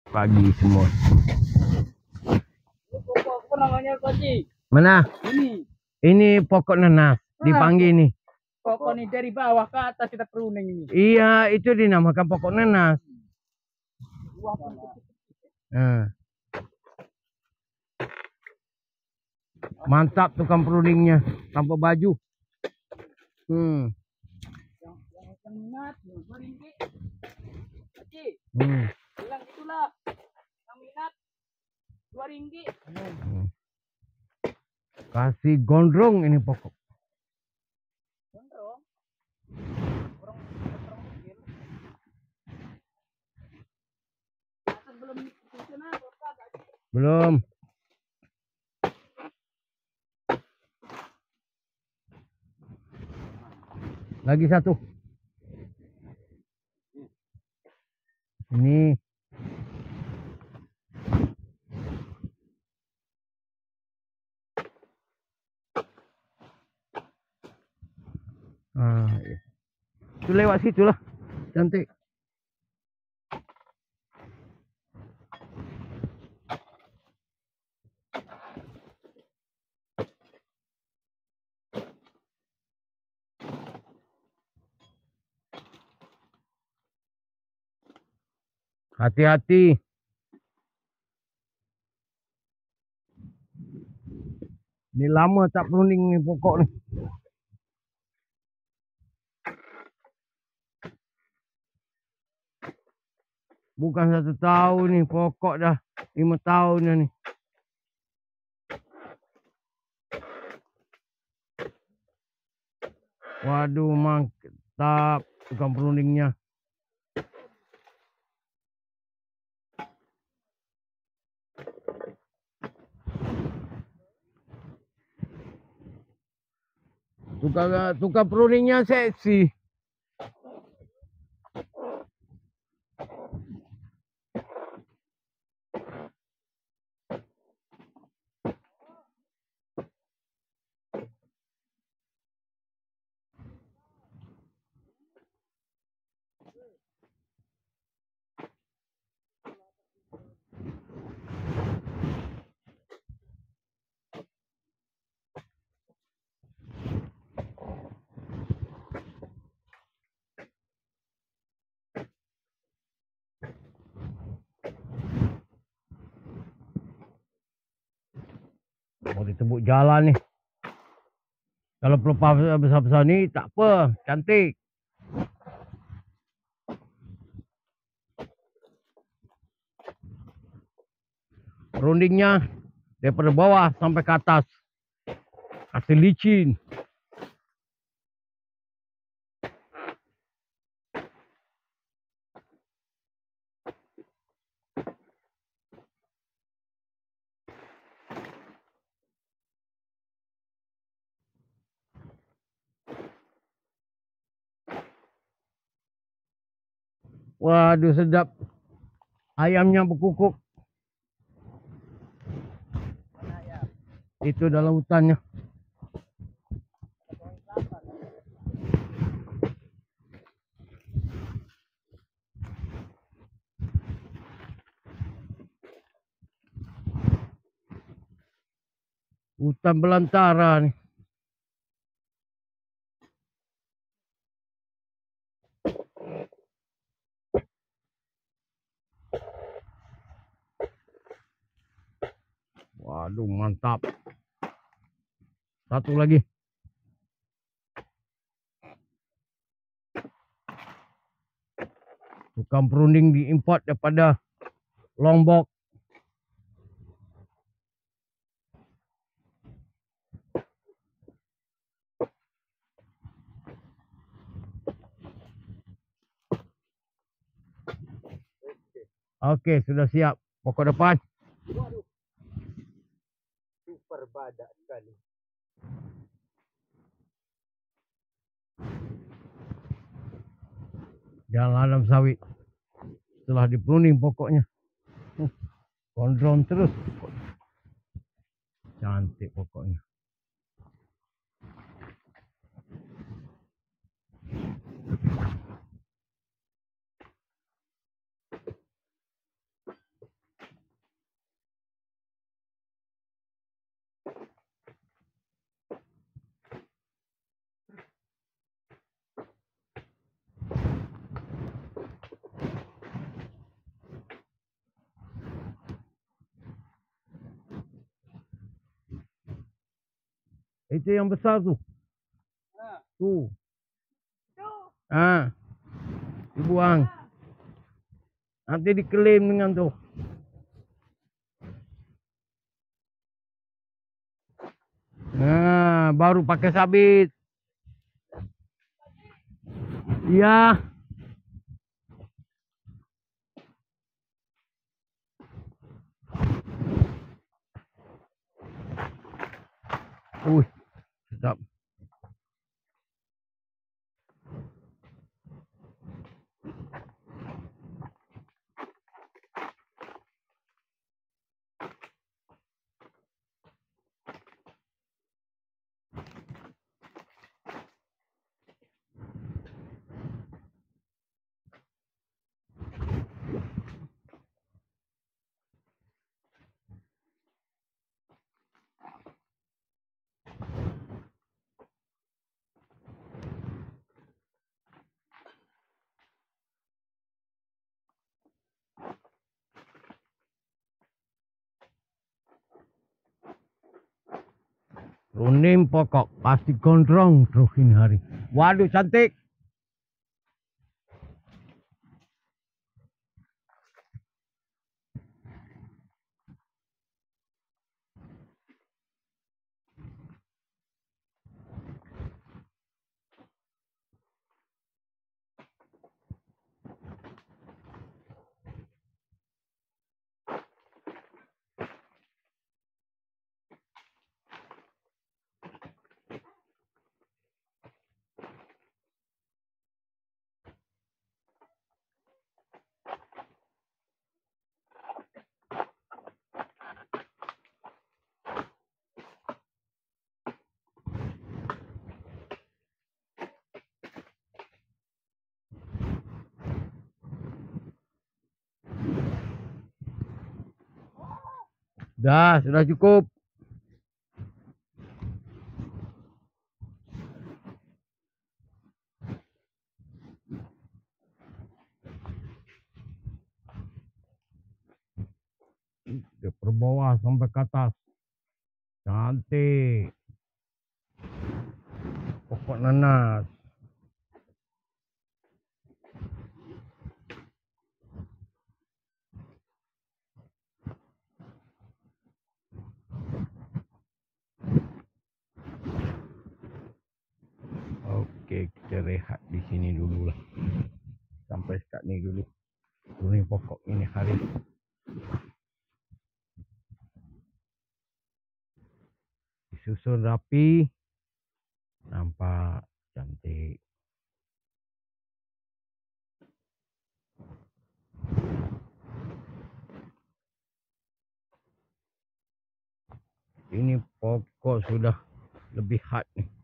Pagi semua. Pokok apa namanya Pak Ji? Mana? Ini. Ini pokok nanas. Dipanggil nih. Pokok ini dari bawah ke atas kita pruning ini. Iya, itu dinamakan pokok nanas. Nah. Mantap tukang pruningnya tanpa baju. Yang minat, Ringgit. Pak Ji, bilang itulah. Yang minat Rp2. Kasih gondrong ini pokok. Gondrong. Orang kecil. Atas belum disusun apa, Pak Ji? Belum. Lagi satu. Ini. Iya. Itu lewat situ lah. Cantik. Hati-hati. Ini lama tak pruning nih pokok nih. Bukan 1 tahun nih pokok dah 5 tahun dah nih. Waduh, mantap tukang pruningnya. Tukang pruningnya seksi. Mau ditebuk jalan nih. Kalau pelepah besar-besar ni tak apa, cantik. Rundingnya daripada bawah sampai ke atas. Kasih licin. Waduh, sedap. Ayamnya berkukuk. Itu dalam hutannya. Hutan belantara nih. Waduh, mantap. Satu lagi. Tukang perunding diimport daripada Lombok. Oke, sudah siap. Pokok depan. Waduh. Super badak sekali. Jalan alam sawit. Setelah dipruning pokoknya. Gondrong terus. Cantik pokoknya. Itu yang besar tu. Ha. Tu. Tu. Ah, dibuang. Nanti diklaim dengan tu. Nah, baru pakai sabit. Iya. Sedap. Runim pokok pasti gondrong terus ini hari. Waduh cantik. Dah, sudah cukup. Dari bawah sampai ke atas. Cantik. Pokok nanas. Okey, kita rehat di sini dulu lah. Sampai sekat ni dulu. Ini pokok ini hari. Disusun rapi. Nampak cantik. Ini pokok sudah lebih hard ni.